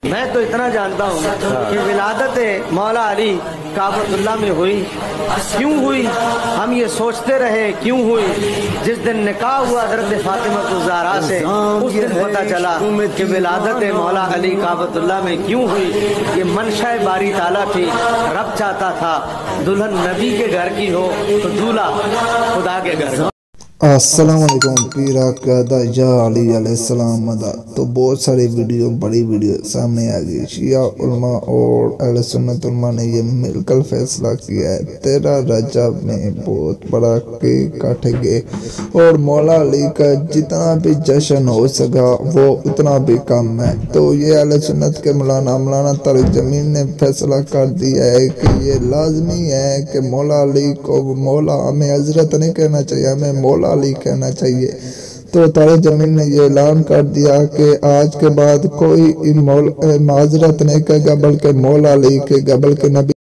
میں تو اتنا جانتا ہوں کہ ولادت مولا علی کعبۃ میں ہوئی، کیوں ہوئی ہم یہ سوچتے رہے کیوں ہوئی۔ جس دن نکاح ہوا حضرت فاطمہ الزہرا سے اس دن پتہ چلا کہ ولادت مولا علی کعبۃ میں کیوں ہوئی۔ یہ منشاء باری تعالیٰ تھی، رب چاہتا تھا دلہن نبی کے گھر کی ہو تو دولہا خدا کے گھر کا۔ السلام علیکم پیرا قیادہ یا علی علیہ السلام مدہ۔ تو بہت ساری بڑی ویڈیو سامنے آ گئی۔ شیعہ علماء اور اہل سنت علماء نے یہ مل کر فیصلہ کیا ہے 13 رجب میں بہت بڑا کیک کاٹے گے اور مولا علی کا جتنا بھی جشن ہو سکا وہ اتنا بھی کم ہے۔ تو یہ اہل سنت کے مولانا طارق جمیل نے فیصلہ کر دیا ہے کہ یہ لازمی ہے کہ مولا علی کو مولا ہمیں حضرت نہیں کہنا چاہیے، ہمیں مولا علی کہنا چاہیے۔ تو طارق جمیل نے یہ اعلان کر دیا کہ آج کے بعد کوئی حضرت نہیں کہے گا بلکہ مولا علی کہے گا، بلکہ نبی